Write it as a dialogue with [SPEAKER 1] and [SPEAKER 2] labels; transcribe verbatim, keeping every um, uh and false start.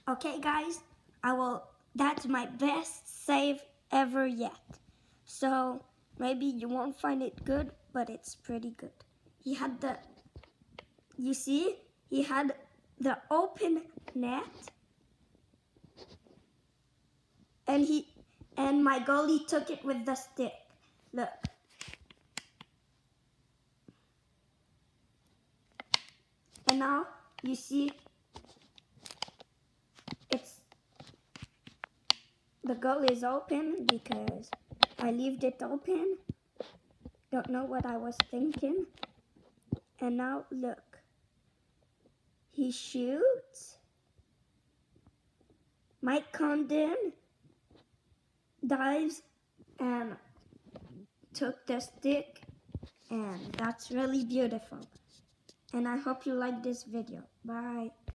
[SPEAKER 1] Okay guys, I will, that's my best save ever yet. So maybe you won't find it good, but it's pretty good. He had the, you see, he had the open net, and he, and my goalie took it with the stick. Look. And now you see it's, the goal is open because I left it open. Don't know what I was thinking. And now look. He shoots. Mike Condon dives and took the stick, and that's really beautiful. And I hope you like this video. Bye.